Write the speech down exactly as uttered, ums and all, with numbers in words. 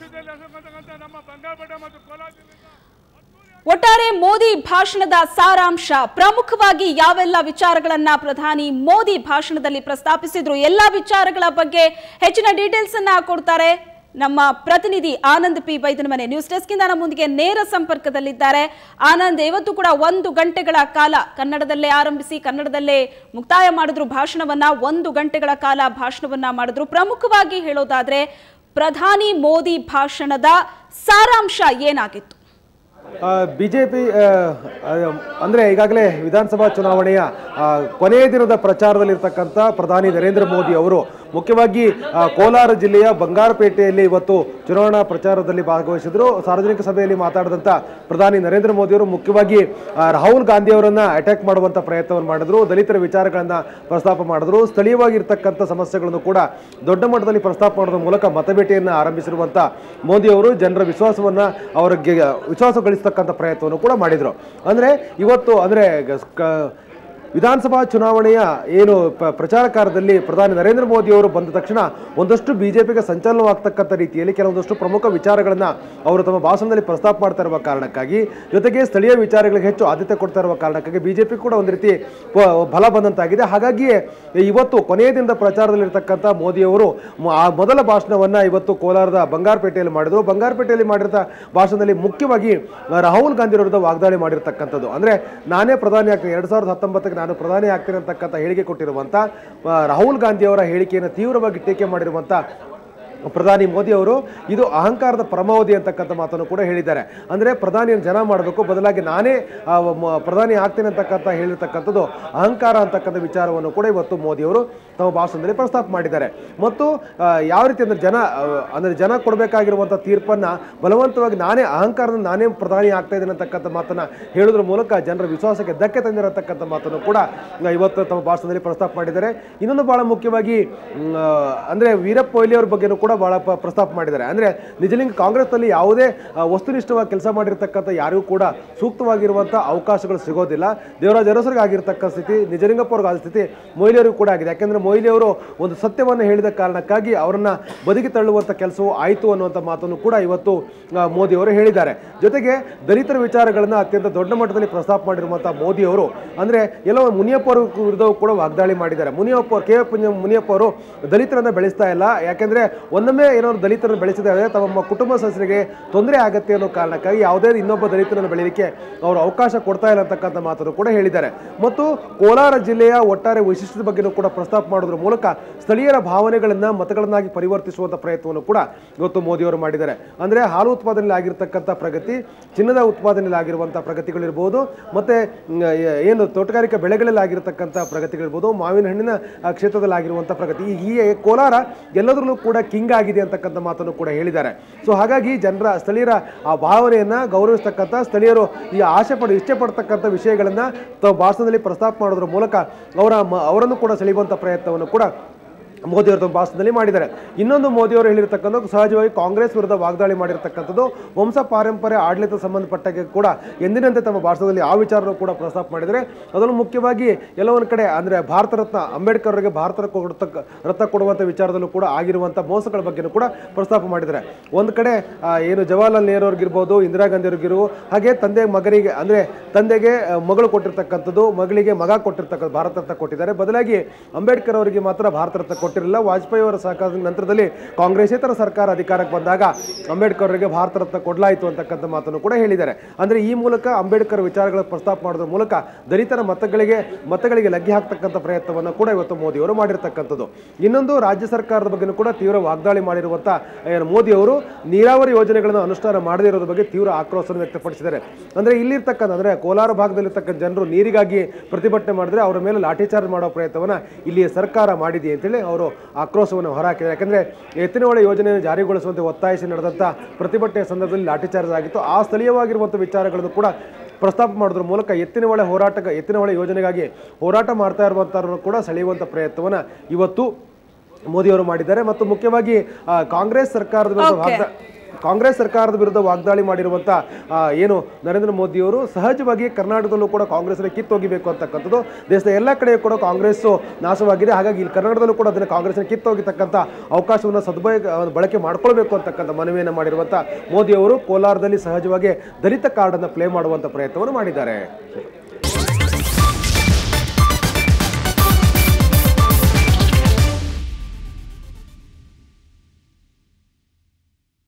ಒಟ್ಟಾರೆ ಮೋದಿ ಭಾಷಣದ ಸಾರಾಂಶ ಪ್ರಮುಖವಾಗಿ ಯಾವೆಲ್ಲ ವಿಚಾರಗಳನ್ನ ಪ್ರಧಾನಿ ಮೋದಿ ಭಾಷಣದಲ್ಲಿ ಪ್ರಸ್ತಾಪಿಸಿದ್ರು ಎಲ್ಲ ವಿಚಾರಗಳ ಬಗ್ಗೆ ಹೆಚ್ಚಿನ ಡೀಟೇಲ್ಸ್ ಅನ್ನ ಕೊಡ್ತಾರೆ ನಮ್ಮ ಪ್ರತಿನಿಧಿ Anand P Baidanamane. News desk ಇಂದ ನಮ್ಮೊಂದಿಗೆ ನೇರ ಸಂಪರ್ಕದಲ್ಲಿದ್ದಾರೆ. ಆನಂದ್, ಇವತ್ತು ಕೂಡ ಒಂದು ಗಂಟೆಗಳ ಕಾಲ ಕನ್ನಡದಲ್ಲೇ ಆರಂಭಿಸಿ ಕನ್ನಡದಲ್ಲೇ ಮುಕ್ತಾಯ ಮಾಡಿದ್ರು ಭಾಷಣವನ್ನ. ಒಂದು ಗಂಟೆಗಳ ಕಾಲ ಭಾಷಣವನ್ನ ಮಾಡಿದ್ರು. ಪ್ರಮುಖವಾಗಿ ಹೇಳೋದಾದ್ರೆ ಪ್ರಧಾನಿ ಮೋದಿ ಭಾಷಣದ ಸಾರಾಂಶ ಏನಾಗಿತ್ತು? ಬಿಜೆಪಿ ಅಂದರೆ ಈಗಾಗಲೇ ವಿಧಾನಸಭಾ ಚುನಾವಣೆಯ ಕೊನೆಯ ದಿನದ ಪ್ರಚಾರದಲ್ಲಿರ್ತಕ್ಕಂಥ ಪ್ರಧಾನಿ ನರೇಂದ್ರ ಮೋದಿ ಅವರು ಮುಖ್ಯವಾಗಿ ಕೋಲಾರ ಜಿಲ್ಲೆಯ ಬಂಗಾರಪೇಟೆಯಲ್ಲಿ ಇವತ್ತು ಚುನಾವಣಾ ಪ್ರಚಾರದಲ್ಲಿ ಭಾಗವಹಿಸಿದ್ರು. ಸಾರ್ವಜನಿಕ ಸಭೆಯಲ್ಲಿ ಮಾತಾಡಿದಂಥ ಪ್ರಧಾನಿ ನರೇಂದ್ರ ಮೋದಿ ಅವರು ಮುಖ್ಯವಾಗಿ ರಾಹುಲ್ ಗಾಂಧಿ ಅವರನ್ನ ಅಟ್ಯಾಕ್ ಮಾಡುವಂಥ ಪ್ರಯತ್ನವನ್ನು ಮಾಡಿದ್ರು. ದಲಿತರ ವಿಚಾರಗಳನ್ನು ಪ್ರಸ್ತಾಪ ಮಾಡಿದ್ರು. ಸ್ಥಳೀಯವಾಗಿರ್ತಕ್ಕಂಥ ಸಮಸ್ಯೆಗಳನ್ನು ಕೂಡ ದೊಡ್ಡ ಮಟ್ಟದಲ್ಲಿ ಪ್ರಸ್ತಾಪ ಮಾಡೋದ್ರ ಮೂಲಕ ಮತಬೇಟೆಯನ್ನು ಆರಂಭಿಸಿರುವಂಥ ಮೋದಿ ಅವರು ಜನರ ವಿಶ್ವಾಸವನ್ನು ಅವರಿಗೆ ವಿಶ್ವಾಸ ಗಳಿಸ್ತಕ್ಕಂಥ ಪ್ರಯತ್ನವನ್ನು ಕೂಡ ಮಾಡಿದರು. ಅಂದರೆ ಇವತ್ತು ಅಂದರೆ ವಿಧಾನಸಭಾ ಚುನಾವಣೆಯ ಏನು ಪ್ರಚಾರ ಕಾರ್ಯದಲ್ಲಿ ಪ್ರಧಾನಿ ನರೇಂದ್ರ ಮೋದಿ ಅವರು ಬಂದ ತಕ್ಷಣ ಒಂದಷ್ಟು ಬಿಜೆಪಿಗೆ ಸಂಚಲನವಾಗ್ತಕ್ಕಂಥ ರೀತಿಯಲ್ಲಿ ಕೆಲವೊಂದಷ್ಟು ಪ್ರಮುಖ ವಿಚಾರಗಳನ್ನು ಅವರು ತಮ್ಮ ಭಾಷಣದಲ್ಲಿ ಪ್ರಸ್ತಾಪ ಮಾಡ್ತಾ ಇರುವ ಕಾರಣಕ್ಕಾಗಿ, ಜೊತೆಗೆ ಸ್ಥಳೀಯ ವಿಚಾರಗಳಿಗೆ ಹೆಚ್ಚು ಆದ್ಯತೆ ಕೊಡ್ತಾ ಇರುವ ಕಾರಣಕ್ಕಾಗಿ ಬಿಜೆಪಿ ಕೂಡ ಒಂದು ರೀತಿ ಬಲ ಬಂದಂತಾಗಿದೆ. ಹಾಗಾಗಿಯೇ ಇವತ್ತು ಕೊನೆಯ ದಿನದ ಪ್ರಚಾರದಲ್ಲಿರ್ತಕ್ಕಂಥ ಮೋದಿಯವರು ಆ ಮೊದಲ ಭಾಷಣವನ್ನು ಇವತ್ತು ಕೋಲಾರದ ಬಂಗಾರಪೇಟೆಯಲ್ಲಿ ಮಾಡಿದರು. ಬಂಗಾರಪೇಟೆಯಲ್ಲಿ ಮಾಡಿರೋ ಭಾಷಣದಲ್ಲಿ ಮುಖ್ಯವಾಗಿ ರಾಹುಲ್ ಗಾಂಧಿ ವಿರುದ್ಧ ವಾಗ್ದಾಳಿ ಮಾಡಿರ್ತಕ್ಕಂಥದ್ದು. ಅಂದರೆ ನಾನೇ ಪ್ರಧಾನಿ ಆಗ್ತೀನಿ, ಎರಡು ಸಾವಿರದ ಹತ್ತೊಂಬತ್ತಕ್ಕೆ ನಾನು ಪ್ರಧಾನಿ ಆಗ್ತೇನೆ ಅಂತಕ್ಕಂಥ ಹೇಳಿಕೆ ಕೊಟ್ಟಿರುವಂಥ ರಾಹುಲ್ ಗಾಂಧಿ ಅವರ ಹೇಳಿಕೆಯನ್ನು ತೀವ್ರವಾಗಿ ಟೀಕೆ ಮಾಡಿರುವಂಥ ಪ್ರಧಾನಿ ಮೋದಿ ಅವರು ಇದು ಅಹಂಕಾರದ ಪರಮಾವಧಿ ಅಂತಕ್ಕಂಥ ಮಾತನ್ನು ಕೂಡ ಹೇಳಿದ್ದಾರೆ. ಅಂದರೆ ಪ್ರಧಾನಿಯನ್ನು ಜನ ಮಾಡಬೇಕು, ಬದಲಾಗಿ ನಾನೇ ಪ್ರಧಾನಿ ಆಗ್ತೇನೆ ಅಂತಕ್ಕಂಥ ಹೇಳಿರ್ತಕ್ಕಂಥದ್ದು ಅಹಂಕಾರ ಅಂತಕ್ಕಂಥ ವಿಚಾರವನ್ನು ಕೂಡ ಇವತ್ತು ಮೋದಿಯವರು ತಮ್ಮ ಭಾಷಣದಲ್ಲಿ ಪ್ರಸ್ತಾಪ ಮಾಡಿದ್ದಾರೆ. ಮತ್ತು ಯಾವ ರೀತಿ ಅಂದರೆ ಜನ ಅಂದರೆ ಜನ ಕೊಡಬೇಕಾಗಿರುವಂಥ ತೀರ್ಪನ್ನು ಬಲವಂತವಾಗಿ ನಾನೇ ಅಹಂಕಾರದಿಂದ ನಾನೇ ಪ್ರಧಾನಿ ಆಗ್ತಾ ಇದ್ದೇನೆ ಅಂತಕ್ಕಂಥ ಮಾತನ್ನು ಹೇಳೋದ್ರ ಮೂಲಕ ಜನರ ವಿಶ್ವಾಸಕ್ಕೆ ಧಕ್ಕೆ ತಂದಿರತಕ್ಕಂಥ ಮಾತನ್ನು ಕೂಡ ಇವತ್ತು ತಮ್ಮ ಭಾಷಣದಲ್ಲಿ ಪ್ರಸ್ತಾಪ ಮಾಡಿದ್ದಾರೆ. ಇನ್ನೊಂದು ಭಾಳ ಮುಖ್ಯವಾಗಿ ಅಂದರೆ ವೀರಪ್ಪ ಮೊಯ್ಲಿ ಅವ್ರ ಬಗ್ಗೆನೂ ಕೂಡ ಬಹಳ ಪ್ರಸ್ತಾಪ ಮಾಡಿದ್ದಾರೆ. ಅಂದರೆ ನಿಜಲಿಂಗ ಕಾಂಗ್ರೆಸ್ನಲ್ಲಿ ಯಾವುದೇ ವಸ್ತುನಿಷ್ಠವಾಗಿ ಕೆಲಸ ಮಾಡಿರ್ತಕ್ಕಂಥ ಯಾರಿಗೂ ಕೂಡ ಸೂಕ್ತವಾಗಿರುವಂಥ ಅವಕಾಶಗಳು ಸಿಗೋದಿಲ್ಲ. ದೇವರಾಜ್ ಅರಸರಿಗೆ ಆಗಿರ್ತಕ್ಕ ಸ್ಥಿತಿ ನಿಜಲಿಂಗಪ್ಪ ಅವ್ರಿಗೆ ಆದ ಸ್ಥಿತಿ ಮೊಯ್ಲಿಯವರಿಗೂ ಕೂಡ ಆಗಿದೆ. ಯಾಕೆಂದರೆ ಮೊಯ್ಲಿ ಅವರು ಒಂದು ಸತ್ಯವನ್ನು ಹೇಳಿದ ಕಾರಣಕ್ಕಾಗಿ ಅವರನ್ನ ಬದುಕಿ ತಳ್ಳುವಂಥ ಕೆಲಸವು ಆಯಿತು ಅನ್ನುವಂಥ ಮಾತನ್ನು ಕೂಡ ಇವತ್ತು ಮೋದಿ ಅವರು ಹೇಳಿದ್ದಾರೆ. ಜೊತೆಗೆ ದಲಿತರ ವಿಚಾರಗಳನ್ನು ಅತ್ಯಂತ ದೊಡ್ಡ ಮಟ್ಟದಲ್ಲಿ ಪ್ರಸ್ತಾಪ ಮಾಡಿರುವಂಥ ಮೋದಿ ಅವರು ಅಂದರೆ ಎಲ್ಲೋ ಮುನಿಯಪ್ಪ ಅವರು ವಿರುದ್ಧವೂ ಕೂಡ ವಾಗ್ದಾಳಿ ಮಾಡಿದ್ದಾರೆ. ಮುನಿಯಪ್ಪ ಕೆ ಮುನಿಯಪ್ಪ ಅವರು ದಲಿತರನ್ನ ಬೆಳೆಸ್ತಾ ಇಲ್ಲ, ಯಾಕೆಂದರೆ ಒಂದೊಮ್ಮೆ ಏನಾದ್ರು ದಲಿತರನ್ನು ಬೆಳೆಸಿದರೆ ತಮ್ಮ ಕುಟುಂಬ ಸದಸ್ಯರಿಗೆ ತೊಂದರೆ ಆಗುತ್ತೆ ಅನ್ನೋ ಕಾರಣಕ್ಕಾಗಿ ಯಾವುದೇ ಇನ್ನೊಬ್ಬ ದಲಿತರನ್ನು ಬೆಳೆಯಲಿಕ್ಕೆ ಅವರು ಅವಕಾಶ ಕೊಡ್ತಾ ಇಲ್ಲ ಅಂತಕ್ಕಂಥ ಮಾತನ್ನು ಕೂಡ ಹೇಳಿದ್ದಾರೆ. ಮತ್ತು ಕೋಲಾರ ಜಿಲ್ಲೆಯ ಒಟ್ಟಾರೆ ವೈಶಿಷ್ಟ್ಯದ ಬಗ್ಗೆಯೂ ಕೂಡ ಪ್ರಸ್ತಾಪ ಮಾಡೋದ್ರ ಮೂಲಕ ಸ್ಥಳೀಯರ ಭಾವನೆಗಳನ್ನು ಮತಗಳನ್ನಾಗಿ ಪರಿವರ್ತಿಸುವಂಥ ಪ್ರಯತ್ನವನ್ನು ಕೂಡ ಇವತ್ತು ಮೋದಿಯವರು ಮಾಡಿದ್ದಾರೆ. ಅಂದರೆ ಹಾಲು ಉತ್ಪಾದನೆಯಲ್ಲಿ ಆಗಿರ್ತಕ್ಕಂಥ ಪ್ರಗತಿ, ಚಿನ್ನದ ಉತ್ಪಾದನೆಯಲ್ಲಿ ಆಗಿರುವಂಥ ಪ್ರಗತಿಗಳಿರ್ಬೋದು, ಮತ್ತು ಏನು ತೋಟಗಾರಿಕಾ ಬೆಳೆಗಳಲ್ಲಿ ಆಗಿರತಕ್ಕಂಥ ಪ್ರಗತಿಗಳಿರ್ಬೋದು, ಮಾವಿನ ಹಣ್ಣಿನ ಕ್ಷೇತ್ರದಲ್ಲಿ ಆಗಿರುವಂಥ ಪ್ರಗತಿ, ಈ ಕೋಲಾರ ಎಲ್ಲದರಲ್ಲೂ ಕೂಡ ಕಿಂಗ್ ಆಗಿದೆ ಅಂತಕ್ಕಂಥ ಮಾತನ್ನು ಕೂಡ ಹೇಳಿದ್ದಾರೆ. ಸೊ ಹಾಗಾಗಿ ಜನರ ಸ್ಥಳೀಯರ ಆ ಭಾವನೆಯನ್ನು ಗೌರವಿಸ್ತಕ್ಕಂಥ ಸ್ಥಳೀಯರು ಈ ಆಸೆ ಪಡ ಇಷ್ಟೇ ಪಡ್ತಕ್ಕಂಥ ವಿಷಯಗಳನ್ನು ತಾವು ಭಾಷಣದಲ್ಲಿ ಪ್ರಸ್ತಾಪ ಮಾಡೋದ್ರ ಮೂಲಕ ಅವರ ಅವರನ್ನು ಕೂಡ ಸೆಳೆಯುವಂಥ ಪ್ರಯತ್ನವನ್ನು ಕೂಡ ಮೋದಿಯವರು ತಮ್ಮ ಭಾಷಣದಲ್ಲಿ ಮಾಡಿದ್ದಾರೆ. ಇನ್ನೊಂದು ಮೋದಿಯವರು ಹೇಳಿರ್ತಕ್ಕಂಥದ್ದು ಸಹಜವಾಗಿ ಕಾಂಗ್ರೆಸ್ ವಿರುದ್ಧ ವಾಗ್ದಾಳಿ ಮಾಡಿರ್ತಕ್ಕಂಥದ್ದು ವಂಶ ಪಾರಂಪರ್ಯ ಆಡಳಿತ ಸಂಬಂಧಪಟ್ಟಾಗೆ ಕೂಡ ಎಂದಿನಂತೆ ತಮ್ಮ ಭಾಷಣದಲ್ಲಿ ಆ ವಿಚಾರನೂ ಕೂಡ ಪ್ರಸ್ತಾಪ ಮಾಡಿದರೆ, ಅದನ್ನು ಮುಖ್ಯವಾಗಿ ಎಲ್ಲ ಒಂದು ಕಡೆ ಅಂದರೆ ಭಾರತ ರತ್ನ ಅಂಬೇಡ್ಕರ್ ಅವರಿಗೆ ಭಾರತ ಕೊಡ್ತಕ್ಕ ರತ್ನ ಕೊಡುವಂಥ ವಿಚಾರದಲ್ಲೂ ಕೂಡ ಆಗಿರುವಂಥ ಮೋಸಗಳ ಬಗ್ಗೆಯೂ ಕೂಡ ಪ್ರಸ್ತಾಪ ಮಾಡಿದ್ದಾರೆ. ಒಂದು ಕಡೆ ಏನು ಜವಾಹರ್ಲಾಲ್ ನೆಹರು ಅವ್ರಿಗಿರ್ಬೋದು, ಇಂದಿರಾ ಗಾಂಧಿ ಅವ್ರಿಗಿರ್ಬೋದು, ಹಾಗೆ ತಂದೆ ಮಗನಿಗೆ ಅಂದರೆ ತಂದೆಗೆ ಮಗಳು ಕೊಟ್ಟಿರ್ತಕ್ಕಂಥದ್ದು, ಮಗಳಿಗೆ ಮಗ ಕೊಟ್ಟಿರ್ತಕ್ಕಂಥ ಭಾರತ ರತ್ನ ಕೊಟ್ಟಿದ್ದಾರೆ. ಬದಲಾಗಿ ಅಂಬೇಡ್ಕರ್ ಅವರಿಗೆ ಮಾತ್ರ ಭಾರತ ರತ್ನ ಕೊಟ್ಟಿರಲಿಲ್ಲ. ವಾಜಪೇಯಿ ಅವರ ಸರ್ಕಾರದ ನಂತರದಲ್ಲಿ ಕಾಂಗ್ರೆಸ್ಸೇತರ ಸರ್ಕಾರ ಅಧಿಕಾರಕ್ಕೆ ಬಂದಾಗ ಅಂಬೇಡ್ಕರ್ ಅವರಿಗೆ ಭಾರತ ರತ್ನ ಕೊಡಲಾಯಿತು ಅಂತಕ್ಕಂಥ ಮಾತನ್ನು ಕೂಡ ಹೇಳಿದ್ದಾರೆ. ಅಂದರೆ ಈ ಮೂಲಕ ಅಂಬೇಡ್ಕರ್ ವಿಚಾರಗಳ ಪ್ರಸ್ತಾಪ ಮಾಡೋದ್ರ ಮೂಲಕ ದಲಿತರ ಮತಗಳಿಗೆ ಮತಗಳಿಗೆ ಲಗ್ಗೆ ಹಾಕ್ತಕ್ಕಂಥ ಪ್ರಯತ್ನವನ್ನು ಕೂಡ ಇವತ್ತು ಮೋದಿಯವರು ಮಾಡಿರ್ತಕ್ಕಂಥದ್ದು. ಇನ್ನೊಂದು ರಾಜ್ಯ ಸರ್ಕಾರದ ಬಗ್ಗೆ ಕೂಡ ತೀವ್ರ ವಾಗ್ದಾಳಿ ಮಾಡಿರುವಂಥ ಮೋದಿ ಅವರು ನೀರಾವರಿ ಯೋಜನೆಗಳನ್ನು ಅನುಷ್ಠಾನ ಮಾಡದೇ ಇರೋದ್ರ ಬಗ್ಗೆ ತೀವ್ರ ಆಕ್ರೋಶವನ್ನು ವ್ಯಕ್ತಪಡಿಸಿದ್ದಾರೆ. ಅಂದರೆ ಇಲ್ಲಿರ್ತಕ್ಕಂಥ ಅಂದರೆ ಕೋಲಾರ ಭಾಗದಲ್ಲಿರ್ತಕ್ಕಂಥ ಜನರು ನೀರಿಗಾಗಿ ಪ್ರತಿಭಟನೆ ಮಾಡಿದ್ರೆ ಅವರ ಮೇಲೆ ಲಾಠಿ ಚಾರ್ಜ್ ಮಾಡೋ ಪ್ರಯತ್ನವನ್ನು ಇಲ್ಲಿಯ ಸರ್ಕಾರ ಮಾಡಿದೆ ಅಂತೇಳಿ ಅವರು ಆಕ್ರೋಶವನ್ನು ಹೊರಹಾಕಿದ್ದಾರೆ. ಯಾಕಂದರೆ ಎತ್ತಿನ ಹೊಳೆ ಯೋಜನೆಯನ್ನು ಜಾರಿಗೊಳಿಸುವಂತೆ ಒತ್ತಾಯಿಸಿ ನಡೆದಂಥ ಪ್ರತಿಭಟನೆಯ ಸಂದರ್ಭದಲ್ಲಿ ಲಾಠಿ ಚಾರ್ಜ್ ಆಗಿತ್ತು. ಆ ಸ್ಥಳೀಯವಾಗಿರುವಂಥ ವಿಚಾರಗಳನ್ನು ಕೂಡ ಪ್ರಸ್ತಾಪ ಮಾಡೋದ್ರ ಮೂಲಕ ಎತ್ತಿನ ಹೊಳೆ ಹೋರಾಟ ಎತ್ತಿನ ಹೊಳೆ ಯೋಜನೆಗಾಗಿ ಹೋರಾಟ ಮಾಡ್ತಾ ಇರುವಂಥವ್ರನ್ನು ಕೂಡ ಸೆಳೆಯುವಂಥ ಪ್ರಯತ್ನವನ್ನು ಇವತ್ತು ಮೋದಿಯವರು ಮಾಡಿದ್ದಾರೆ. ಮತ್ತು ಮುಖ್ಯವಾಗಿ ಕಾಂಗ್ರೆಸ್ ಸರ್ಕಾರದ ವಿರುದ್ಧ ಕಾಂಗ್ರೆಸ್ ಸರ್ಕಾರದ ವಿರುದ್ಧ ವಾಗ್ದಾಳಿ ಮಾಡಿರುವಂಥ ಏನು ನರೇಂದ್ರ ಮೋದಿಯವರು ಸಹಜವಾಗಿ ಕರ್ನಾಟಕದಲ್ಲೂ ಕೂಡ ಕಾಂಗ್ರೆಸ್ನ ಕಿತ್ತೋಗಿಬೇಕು ಅಂತಕ್ಕಂಥದ್ದು. ದೇಶದ ಎಲ್ಲ ಕಡೆ ಕೂಡ ಕಾಂಗ್ರೆಸ್ ನಾಶವಾಗಿದೆ, ಹಾಗಾಗಿ ಇಲ್ಲಿ ಕರ್ನಾಟಕದಲ್ಲೂ ಕೂಡ ಅದನ್ನು ಕಾಂಗ್ರೆಸ್ನ ಕಿತ್ತೋಗಿರ್ತಕ್ಕಂಥ ಅವಕಾಶವನ್ನು ಸದುಪಯೋಗ ಬಳಕೆ ಮಾಡ್ಕೊಳ್ಬೇಕು ಅಂತಕ್ಕಂಥ ಮನವಿಯನ್ನು ಮಾಡಿರುವಂಥ ಮೋದಿ ಅವರು ಕೋಲಾರದಲ್ಲಿ ಸಹಜವಾಗಿ ದಲಿತ ಕಾರ್ಡನ್ನು ಪ್ಲೇ ಮಾಡುವಂಥ ಪ್ರಯತ್ನವನ್ನು ಮಾಡಿದ್ದಾರೆ.